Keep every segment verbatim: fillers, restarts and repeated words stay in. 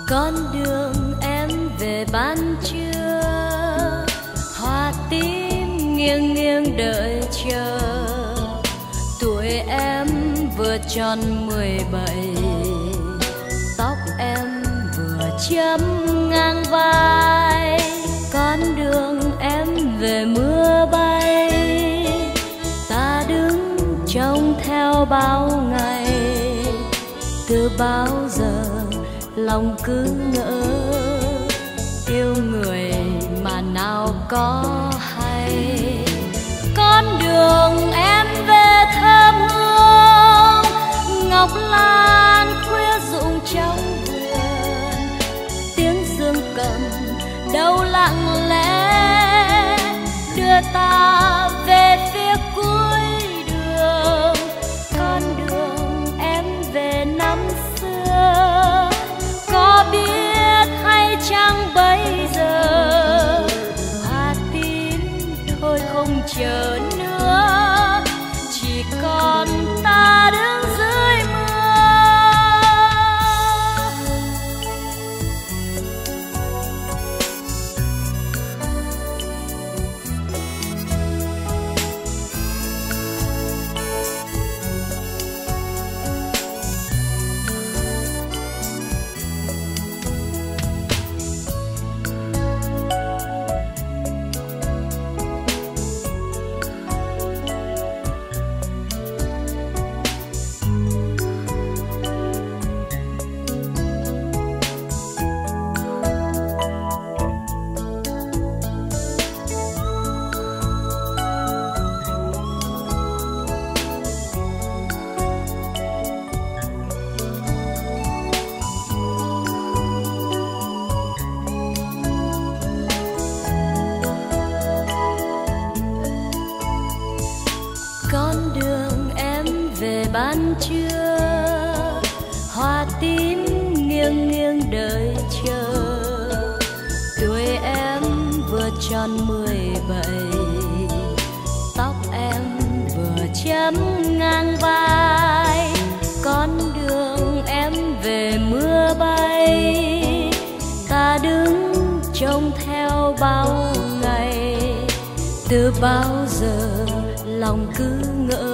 Con đường em về ban trưa, hoa tím nghiêng nghiêng đợi chờ. Tuổi em vừa tròn mười bảy, tóc em vừa chấm ngang vai. Con đường em về mưa bay, ta đứng trông theo bao ngày. Từ bao giờ lòng cứ ngỡ, yêu người mà nào có hay. Con đường em về thơm hương, ngọc lan khuya rụng trong vườn. Tiếng dương cầm đâu lặng lẽ, đưa ta về phía cuối đường. Con đường em về năm xưa, có biết hay chăng bây giờ hoa tím thôi không chờ nữa, chỉ còn ta đứng dưới mưa. Con đường em về ban trưa, hoa tím nghiêng nghiêng đợi chờ. Tuổi em vừa tròn mười bảy, tóc em vừa chấm ngang vai. Con đường em về mưa bay, ta đứng trông theo bao ngày. Từ bao giờ lòng cứ ngỡ,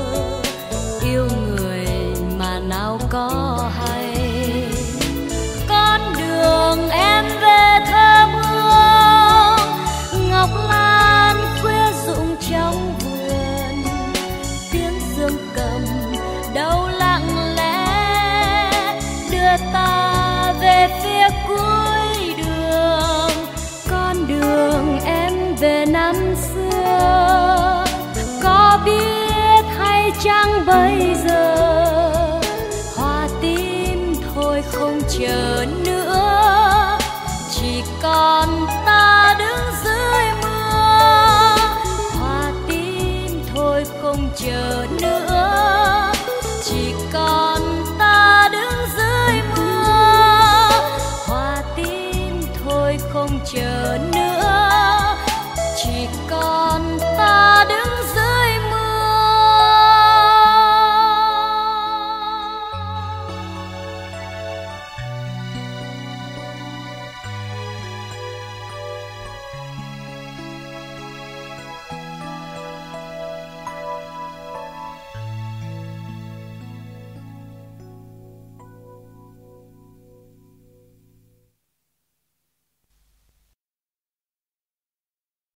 yêu người mà nào có hay. Con đường em về thơm hương, ngọc lan khuya rụng trong vườn. Tiếng dương cầm đâu lặng lẽ, đưa ta về phía cuối đường. Con đường em về năm xưa, có biết hay chăng bây giờ hoa tím thôi không chờ nữa, chỉ còn ta đứng dưới mưa. Hoa tím thôi không chờ nữa, chỉ còn ta đứng dưới mưa. Hoa tím thôi không chờ nữa, chỉ còn